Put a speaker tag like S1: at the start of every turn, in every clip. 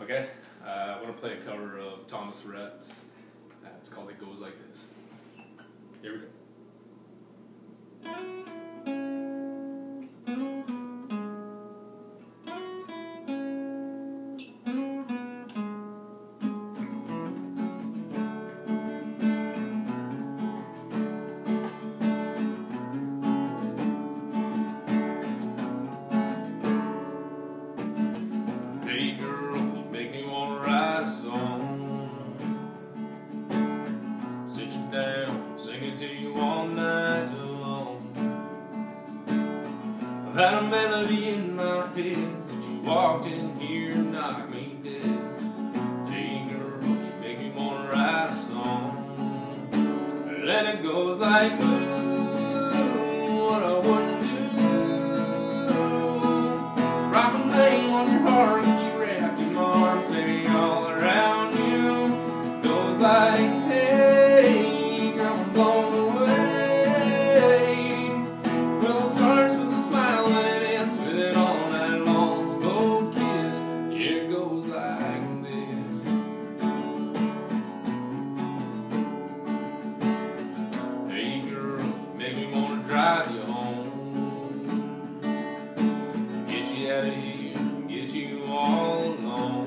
S1: Okay, I want to play a cover of Thomas Rhett's. It's called It Goes Like This. Here we go. Hey girl, you make me wanna write a song. Sit you down, sing it to you all night long. I've had a melody in my head that you walked in here and knocked me dead. Hey girl, you make me wanna write a song. And then it goes like, ooh, what I wouldn't do. Rock a name on your heart. Like, hey, girl, I'm blown away. Well, it starts with a smile and it ends with it all night long. Slow kiss, yeah, it goes like this. Hey, girl, make me wanna drive you home. Get you out of here, get you all alone.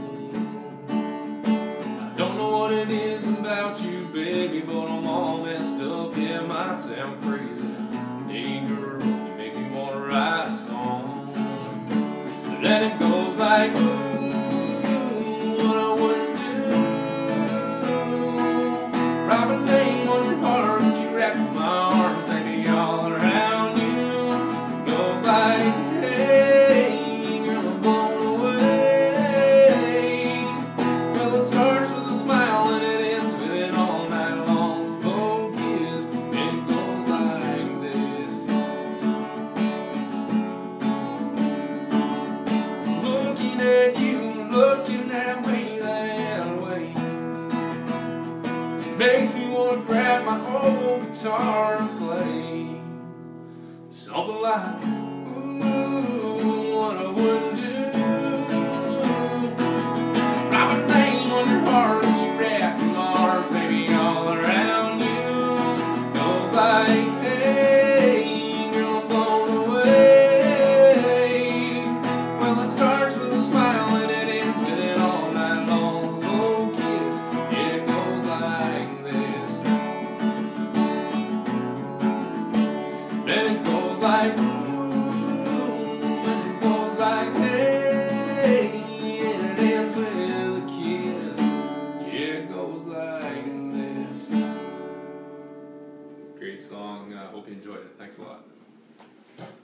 S1: Don't know what it is about you, baby, but I'm all messed up. Yeah, it might sound crazy. Hey girl, you make me wanna write a song. And then it goes like, ooh, what I wouldn't do. Write a name on your heart, but you wrap my arms, baby, all around you. It goes like, hey, girl, I'm blown away. Well, it starts with a smile and it ends with it all night long. Slow kiss, it goes like this. Looking at you, looking at me that way, makes me want to grab my old guitar and play something like, ooh, what I wouldn't do. Write a name on your heart, you wrap your arms, baby, all around you. Goes like, hey, girl, I'm blown away. Well, it starts with a smile and it ends with it all night long. Slow kiss, yeah, it goes like this. Then it goes like, ooh, and it goes like, hey, and it ends with a kiss. Yeah, it goes like this. Great song. I hope you enjoyed it. Thanks a lot.